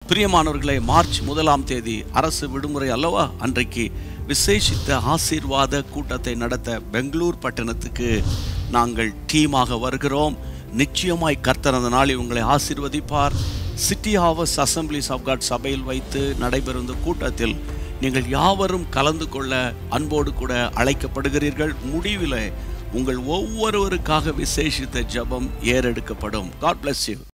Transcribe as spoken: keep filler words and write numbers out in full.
பிரியமானவர்களே, மார்ச் முதலாம் தேதி அரசு விடுமுறை அல்லவா? அன்றைக்கு விசேஷித்த ஆசீர்வாத கூட்டத்தை நடத்த பெங்களூர் பட்டணத்துக்கு நாங்கள் டீமாக வருகிறோம். நிச்சயமாய் கர்த்தர் அந்த நாளில் உங்களை ஆசீர்வதிப்பார். City harvest assemblies of God சபையில் வைத்து நடைபெறும் இந்த கூட்டத்தில் நீங்கள் யாவரும் கலந்து கொள்ள அன்போடு கூட அழைக்கப்படுகிறீர்கள். முடிவில் உங்கள் ஒவ்வொருவருக்காக விசேஷித்த ஜெபம் ஏறெடுக்கப்படும். God bless you.